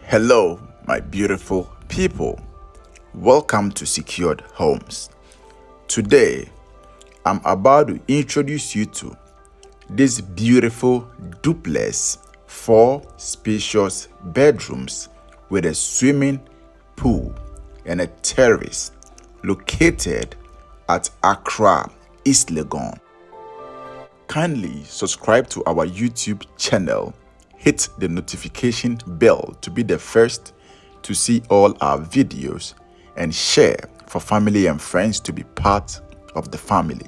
Hello, my beautiful people. Welcome to Secured Homes. Today, I'm about to introduce you to this beautiful duplex, 4 spacious bedrooms with a swimming pool and a terrace located at Accra East Legon. Kindly subscribe to our YouTube channel. Hit the notification bell to be the first to see all our videos and share for family and friends to be part of the family.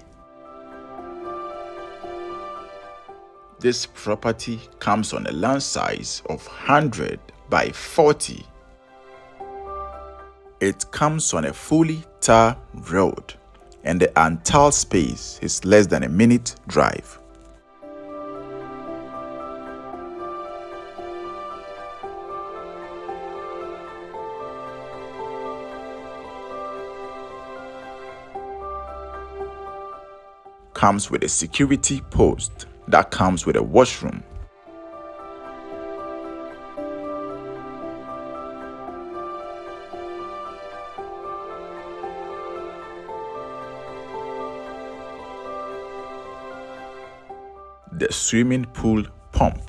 This property comes on a land size of 100 by 40. It comes on a fully tar road and the untiled space is less than a minute drive. Comes with a security post that comes with a washroom. The swimming pool pump.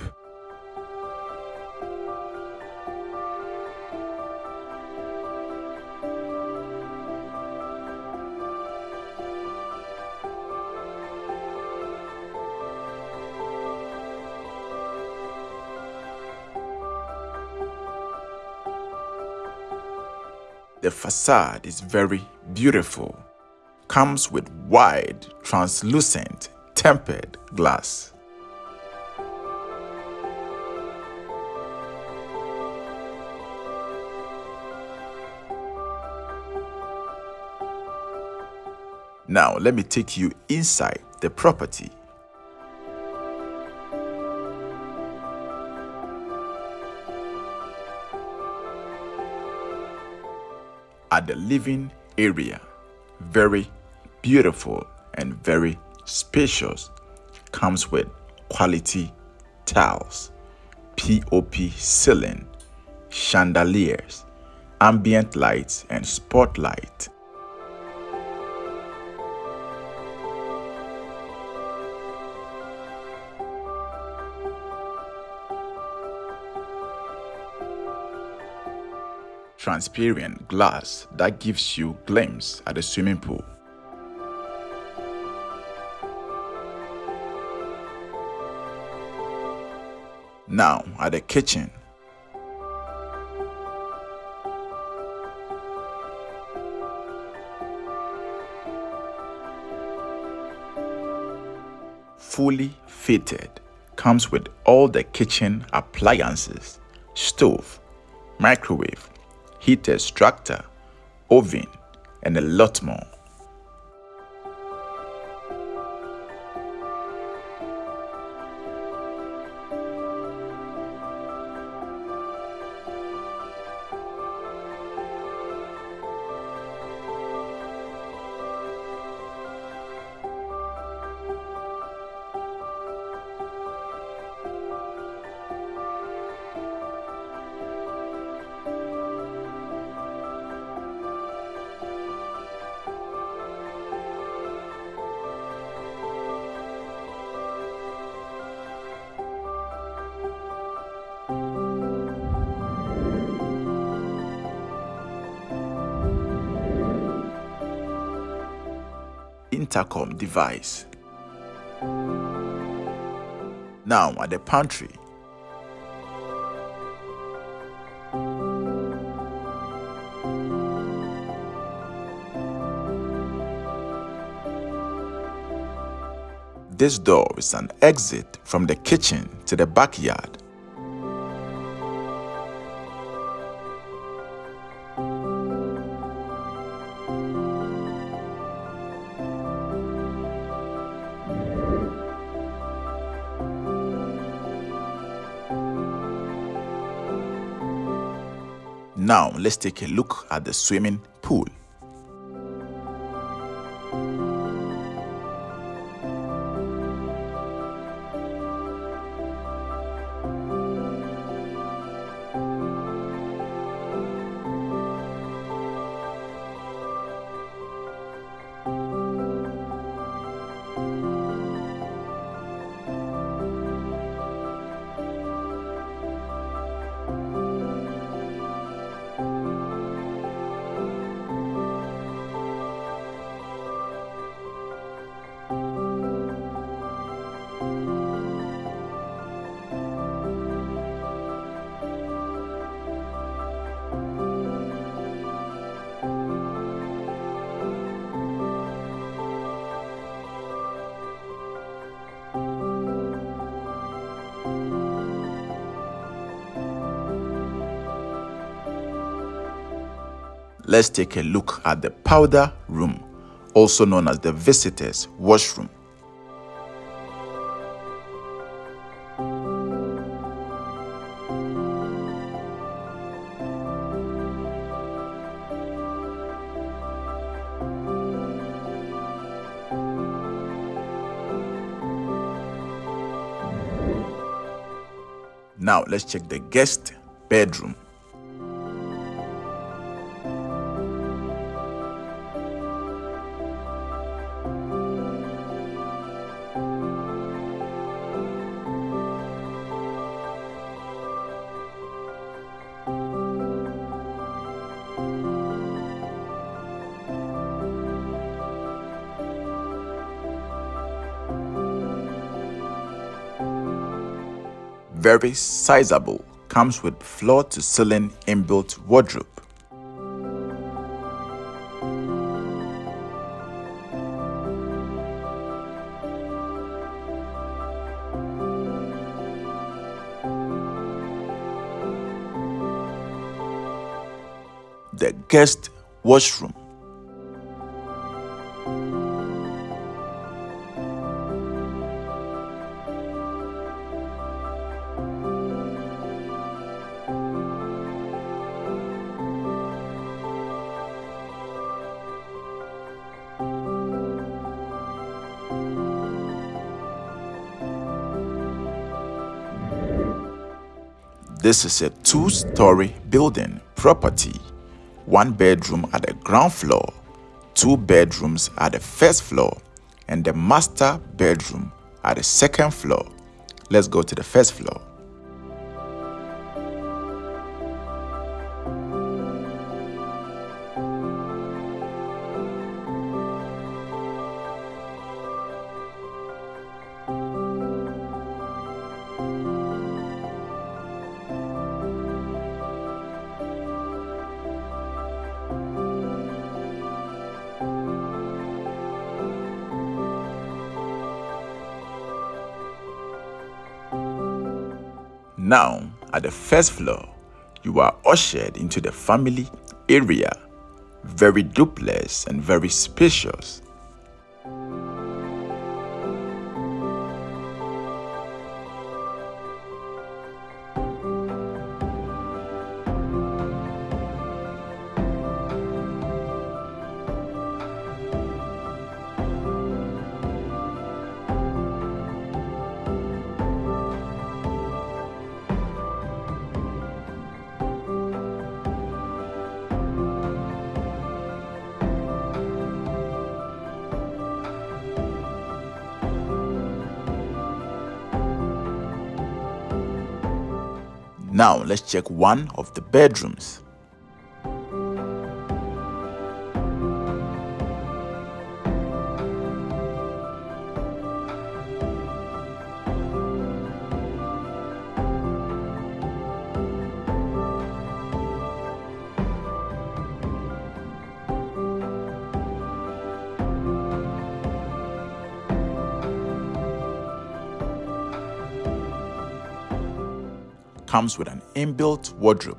The facade is very beautiful. Comes with wide, translucent, tempered glass. Now, let me take you inside the property. At the living area, very beautiful and very spacious. Comes with quality tiles, POP ceiling, chandeliers, ambient lights and spotlight. Transparent glass that gives you a glimpse at the swimming pool. Now at the kitchen. Fully fitted, comes with all the kitchen appliances, stove, microwave, heat extractor, oven, and a lot more. Intercom device. Now at the pantry. This door is an exit from the kitchen to the backyard. Now, let's take a look at the swimming pool. let's take a look at the powder room, also known as the visitors' washroom. Now let's check the guest bedroom. Very sizable, comes with floor-to-ceiling inbuilt wardrobe. The guest washroom. This is a 2-story building property, 1 bedroom at the ground floor, 2 bedrooms at the first floor, and the master bedroom at the second floor. Let's go to the first floor. Now, at the first floor, you are ushered into the family area, very duplex and very spacious. Now let's check one of the bedrooms. Comes with an inbuilt wardrobe.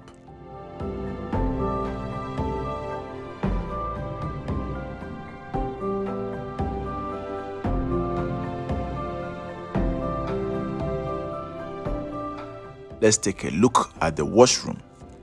Let's take a look at the washroom.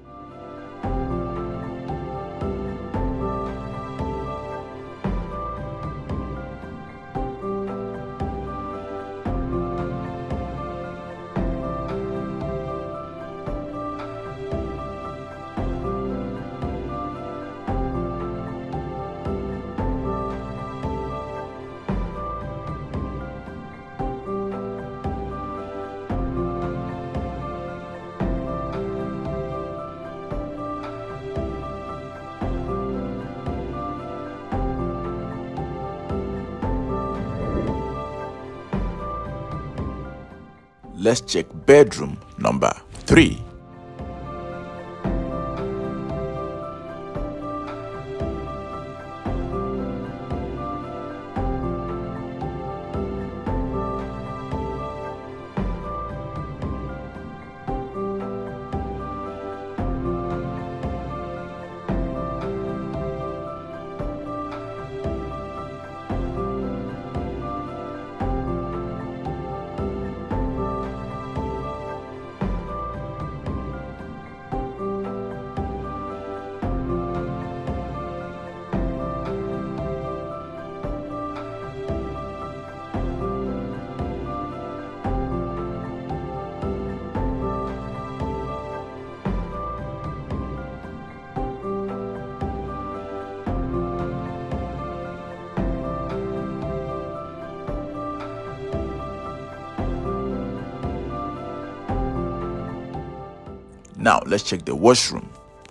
Let's check bedroom number 3. Now let's check the washroom.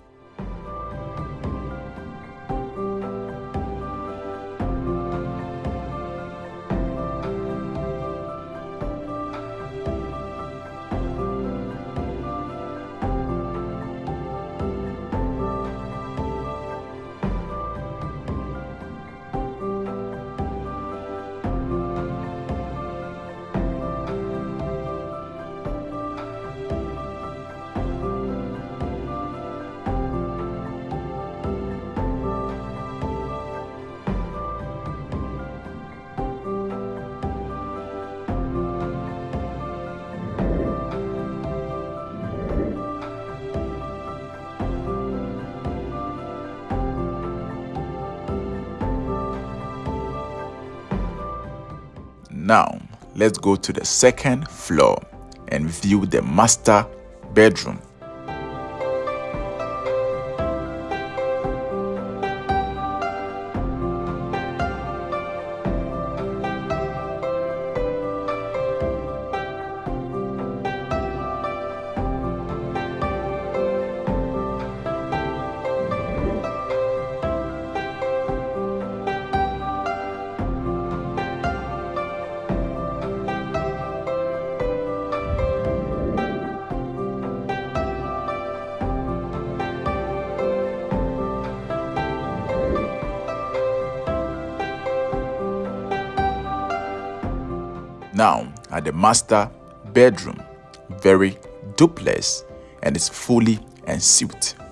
Now, let's go to the second floor and view the master bedroom. Now at the master bedroom, very duplex and is fully ensuite.